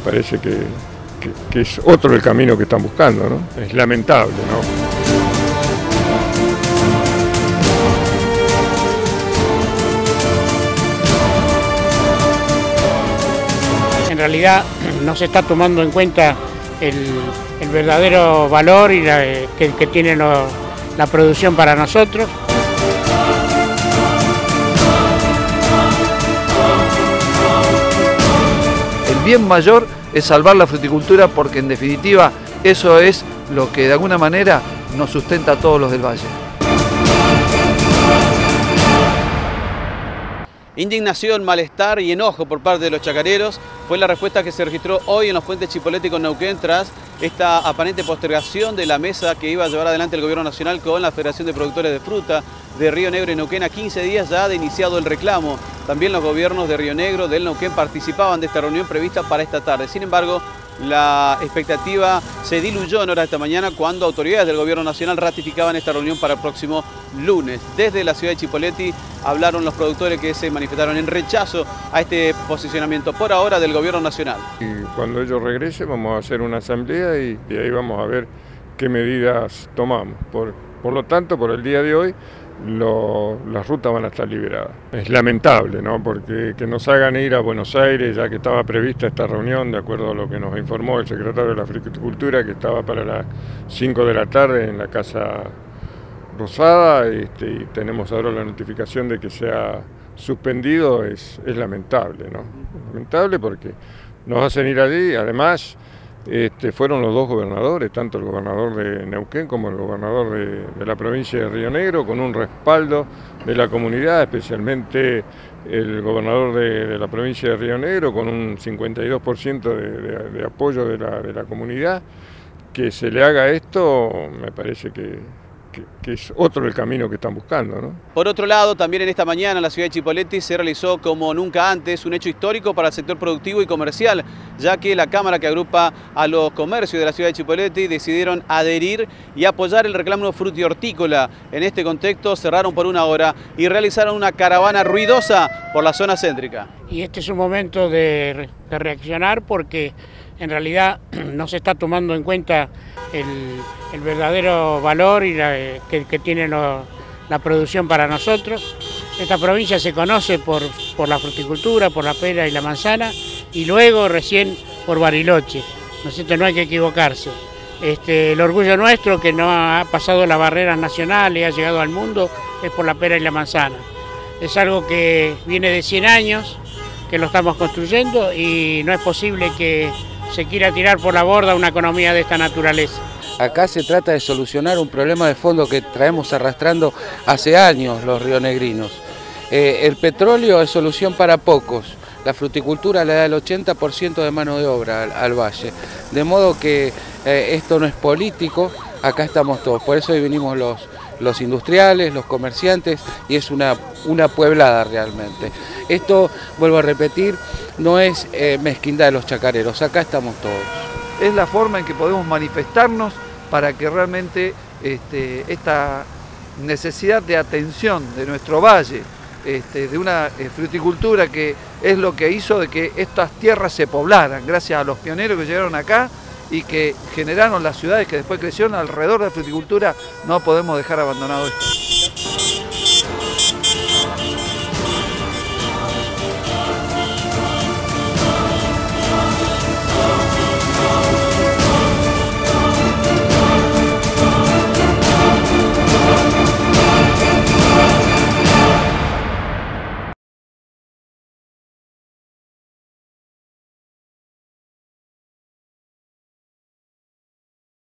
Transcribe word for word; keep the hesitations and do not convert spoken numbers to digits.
parece que, que, que es otro el camino que están buscando, ¿no? Es lamentable, ¿no? En realidad no se está tomando en cuenta el, el verdadero valor y la, que, que tiene lo, la producción para nosotros. El bien mayor es salvar la fruticultura porque en definitiva eso es lo que de alguna manera nos sustenta a todos los del valle. Indignación, malestar y enojo por parte de los chacareros fue la respuesta que se registró hoy en los puentes Chipoleti con Neuquén tras esta aparente postergación de la mesa que iba a llevar adelante el Gobierno Nacional con la Federación de Productores de Fruta de Río Negro y Neuquén a quince días ya de iniciado el reclamo. También los gobiernos de Río Negro, del Neuquén participaban de esta reunión prevista para esta tarde. Sin embargo, la expectativa se diluyó en horas de esta mañana cuando autoridades del Gobierno Nacional ratificaban esta reunión para el próximo lunes. Desde la ciudad de Chipoleti hablaron los productores que se manifestaron en rechazo a este posicionamiento por ahora del Gobierno Nacional. Y cuando ellos regresen vamos a hacer una asamblea y, y ahí vamos a ver qué medidas tomamos. Por, por lo tanto, por el día de hoy, Lo, las rutas van a estar liberadas. Es lamentable, ¿no? Porque que nos hagan ir a Buenos Aires, ya que estaba prevista esta reunión, de acuerdo a lo que nos informó el secretario de la Fruticultura, que estaba para las cinco de la tarde en la Casa Rosada, este, y tenemos ahora la notificación de que se ha suspendido, es, es lamentable, ¿no? Lamentable porque nos hacen ir allí, además Este, fueron los dos gobernadores, tanto el gobernador de Neuquén como el gobernador de, de la provincia de Río Negro, con un respaldo de la comunidad, especialmente el gobernador de, de la provincia de Río Negro, con un cincuenta y dos por ciento de, de, de apoyo de la, de la comunidad. Que se le haga esto, me parece que, que, que es otro el camino que están buscando, ¿no? Por otro lado, también en esta mañana en la ciudad de Chipoleti se realizó como nunca antes un hecho histórico para el sector productivo y comercial, ya que la Cámara que agrupa a los comercios de la ciudad de Chipoleti decidieron adherir y apoyar el reclamo frutihortícola. En este contexto cerraron por una hora y realizaron una caravana ruidosa por la zona céntrica. Y este es un momento de, de reaccionar porque en realidad no se está tomando en cuenta el, el verdadero valor y la, que, que tiene lo, la producción para nosotros. Esta provincia se conoce por, por la fruticultura, por la pera y la manzana, y luego recién por Bariloche. ¿No es cierto? No hay que equivocarse. Este, el orgullo nuestro, que no ha pasado las barreras nacionales y ha llegado al mundo, es por la pera y la manzana. Es algo que viene de cien años, que lo estamos construyendo, y no es posible que se quiera tirar por la borda una economía de esta naturaleza. Acá se trata de solucionar un problema de fondo que traemos arrastrando hace años los rionegrinos. Eh, el petróleo es solución para pocos, la fruticultura le da el ochenta por ciento de mano de obra al, al valle, de modo que eh, esto no es político, acá estamos todos, por eso hoy venimos los, los industriales, los comerciantes, y es una, una pueblada realmente. Esto, vuelvo a repetir, no es eh, mezquindad de los chacareros, acá estamos todos. Es la forma en que podemos manifestarnos para que realmente este, esta necesidad de atención de nuestro valle, este, de una eh, fruticultura que es lo que hizo de que estas tierras se poblaran, gracias a los pioneros que llegaron acá y que generaron las ciudades que después crecieron alrededor de la fruticultura, no podemos dejar abandonado esto.